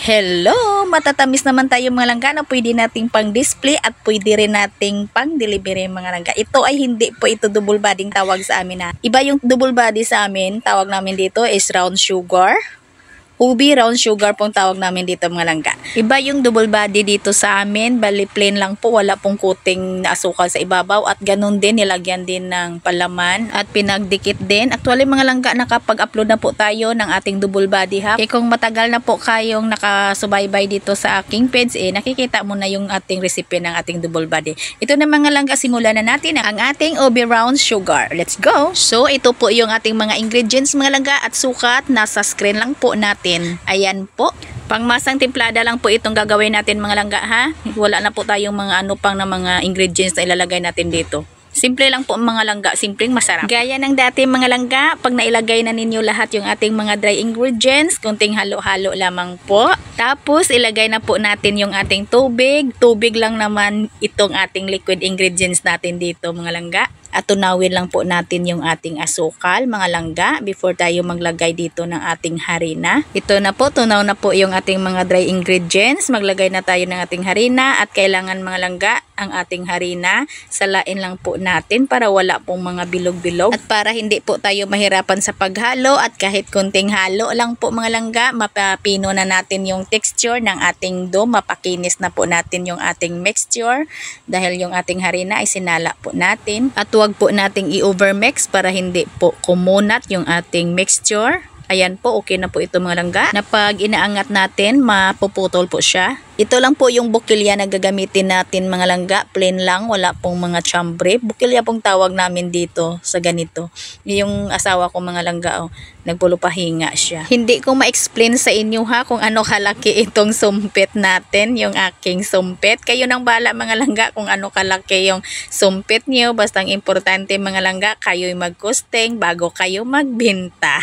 Hello! Matatamis naman tayo mga langga na pwede nating pang-display at pwede rin nating pang-delivery mga langga. Ito ay hindi po ito double body tawag sa amin na. Iba yung double body sa amin, tawag namin dito is round sugar. Ubi round sugar pong tawag namin dito mga langga. Iba yung double body dito sa amin, bali plain lang po, wala pong coating na asukal sa ibabaw at ganun din, nilagyan din ng palaman at pinagdikit din. Actually mga langga, nakapag-upload na po tayo ng ating double body hack. Kung matagal na po kayong nakasubaybay dito sa aking page, nakikita mo na yung ating recipe ng ating double body. Ito na mga langga, simulan na natin ang ating ubi round sugar. Let's go! So ito po yung ating mga ingredients mga langga at sukat, nasa screen lang po natin. Ayan po. Pangmasang timplada lang po itong gagawin natin mga langga ha. Wala na po tayong mga ano pang na mga ingredients na ilalagay natin dito. Simple lang po mga langga, simpleng masarap. Gaya ng dati mga langga, pag nailagay na ninyo lahat yung ating mga dry ingredients, kunting halo-halo lamang po. Tapos ilagay na po natin yung ating tubig. Tubig lang naman itong ating liquid ingredients natin dito mga langga. At tunawin lang po natin yung ating asukal mga langga before tayo maglagay dito ng ating harina. Ito na po, tunaw na po yung ating mga dry ingredients. Maglagay na tayo ng ating harina at kailangan mga langga ang ating harina salain lang po natin para wala pong mga bilog-bilog at para hindi po tayo mahirapan sa paghalo at kahit kunting halo lang po mga langga, mapapino na natin yung texture ng ating dough, mapakinis na po natin yung ating mixture dahil yung ating harina ay sinala po natin at huwag po nating i-overmix para hindi po kumunat yung ating mixture. Ayan po, okay na po ito mga langga. Na pag inaangat natin, mapuputol po siya. Ito lang po yung bukilya na gagamitin natin mga langga. Plain lang, wala pong mga chambre. Bukilya pong tawag namin dito sa ganito. Yung asawa ko mga langga, nagpulupahinga siya. Hindi ko ma-explain sa inyo ha kung ano kalaki itong sumpit natin, yung aking sumpit. Kayo nang bala mga langga kung ano kalaki yung sumpit nyo. Basta ang importante mga langga, kayo'y mag-costing bago kayo magbenta.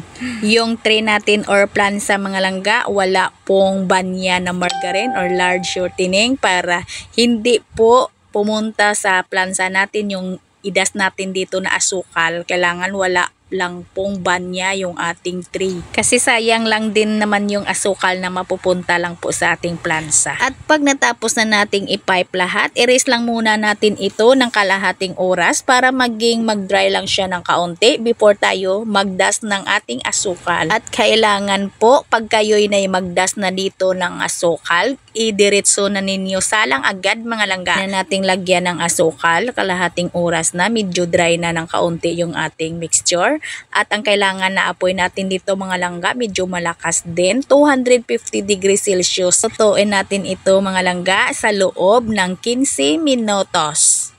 Yung tray natin or plansa mga langga, wala pong banya na margarine or large shortening para hindi po pumunta sa plansa natin yung idas natin dito na asukal. Kailangan wala lang pong banya yung ating tray. Kasi sayang lang din naman yung asukal na mapupunta lang po sa ating plansa. At pag natapos na nating i-pipe lahat, i-rest lang muna natin ito ng kalahating oras para mag-dry lang siya ng kaunti before tayo mag-dust ng ating asukal. At kailangan po pag kayo'y na mag-dust na dito ng asukal, idiretso na ninyo salang agad mga langga na nating lagyan ng asukal. Kalahating oras na, medyo dry na ng kaunti yung ating mixture. At ang kailangan na apoy natin dito mga langga, medyo malakas din, 250 degrees Celsius. Tutuin natin ito mga langga sa loob ng 15 minutos.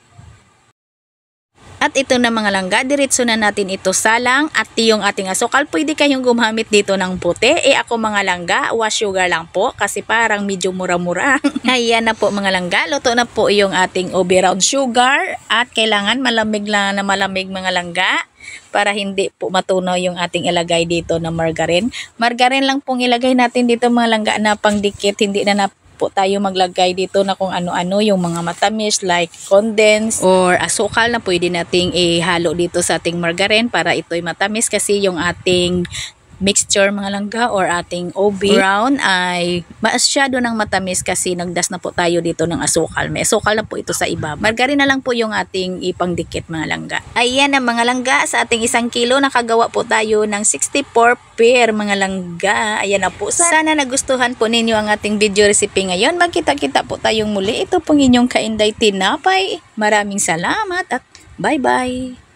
At ito na mga langga, diretso na natin ito salang at yung ating asukal. Pwede kayong gumamit dito ng puti. Ako mga langga, wash sugar lang po kasi parang medyo mura-mura. Ayan na po mga langga, luto na po yung ating ubi round sugar at kailangan malamig lang na malamig mga langga para hindi po matunaw yung ating ilagay dito na margarine. Margarine lang pong ilagay natin dito mga langga na pangdikit, hindi na po tayo maglagay dito na kung ano-ano yung mga matamis like condensed or asukal na pwede nating ihalo dito sa ating margarine para ito'y matamis kasi yung ating mixture mga langga or ating ubi brown ay masyado ng matamis kasi nagdas na po tayo dito ng asukal. May asukal na po ito sa iba. Margarine na lang po yung ating ipangdikit mga langga. Ayan na mga langga, sa ating 1 kilo nakagawa po tayo ng 64 pair mga langga. Ayan na po. Sana nagustuhan po ninyo ang ating video recipe ngayon. Magkita-kita po tayong muli. Ito pong inyong Kainday Tinapay. Maraming salamat at bye-bye!